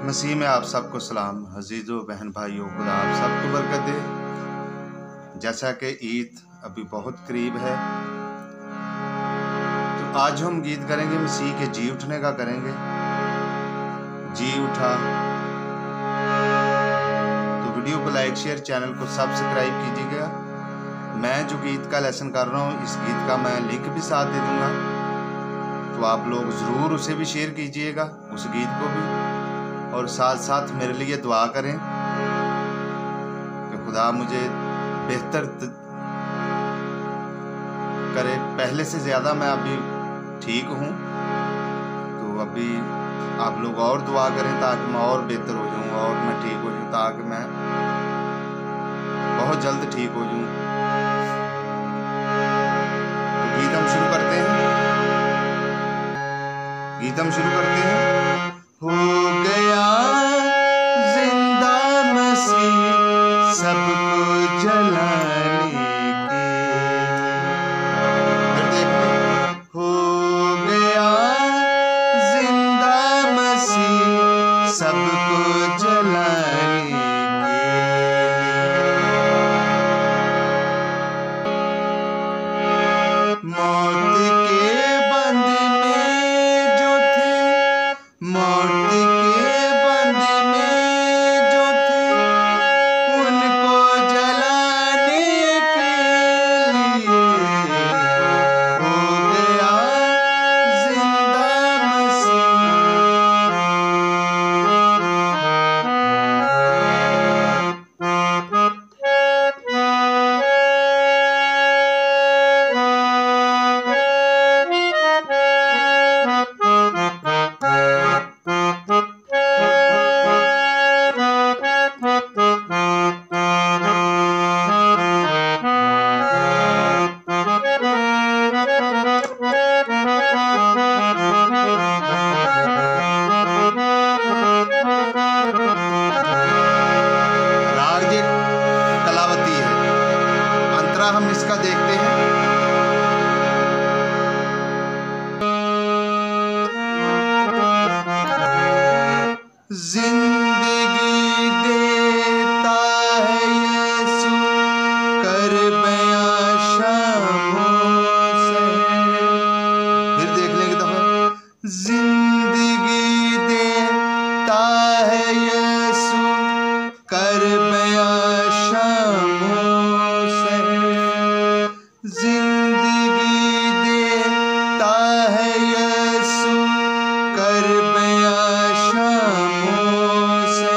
मसीह में आप सबको सलाम। अजीज़ों बहन भाइयों, खुदा आप सबको बरकत दे। जैसा कि ईद अभी बहुत करीब है, तो आज हम गीत करेंगे मसीह के जी उठने का करेंगे। जी उठा। तो वीडियो को लाइक शेयर, चैनल को सब्सक्राइब कीजिएगा। मैं जो गीत का लेसन कर रहा हूँ, इस गीत का मैं लिंक भी साथ दे दूँगा, तो आप लोग ज़रूर उसे भी शेयर कीजिएगा, उस गीत को भी, और साथ साथ मेरे लिए दुआ करें कि खुदा मुझे बेहतर करे। पहले से ज़्यादा मैं अभी ठीक हूँ, तो अभी आप लोग और दुआ करें ताकि मैं और बेहतर हो जाऊँ और मैं ठीक हो जाऊँ, ताकि मैं बहुत जल्द ठीक हो जाऊँ। तो गीत हम शुरू करते हैं। हो गया जिंदा मसीह सबको जलाने के। फिर देखना, हो गया जिंदा मसीह सबको जलाने के। मौत के बंद में जो थे, मौत के बंद में जो थे, उनको जलाने के लिए हो गया जिंदा मसीह। राग ये कलावती है, अंतरा हम इसका देखते हैं। जिंदगी देता है यीशु, कर बयां शामों से। फिर देख लेंगे दफा, जिंदगी देता है यीशु, कर बयां शामों से। जिंदगी देता है यीशु, कर बयां शामों से।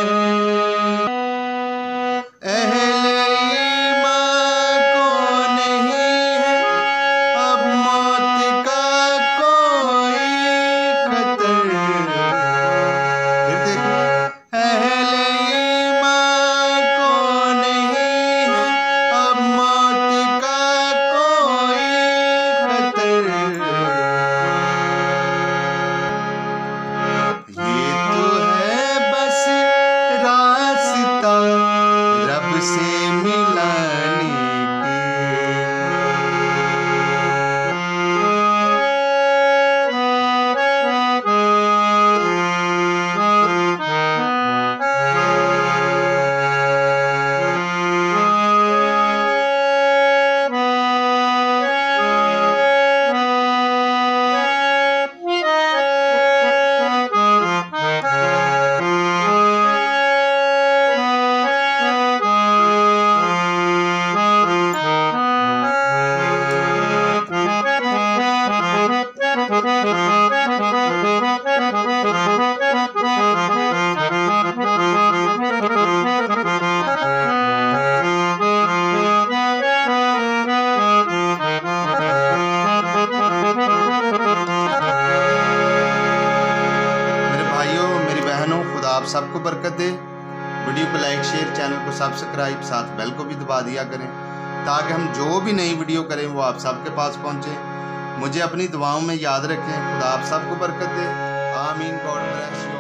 अहले ईमान को नहीं है अब मौत का कोई खतर। फिर देखो, अहले ईमान को नहीं है अब मौत का कोई खतर। ये तो है बस रास्ता रब से मिलाने की। मेरे भाइयों, मेरी बहनों, खुदा आप सबको बरकत दे। वीडियो को लाइक शेयर, चैनल को सब्सक्राइब, साथ बेल को भी दबा दिया करें, ताकि हम जो भी नई वीडियो करें वो आप सबके पास पहुंचे। मुझे अपनी दुआओं में याद रखें। खुदा आप सबको बरकत दे। आमीन। God bless you.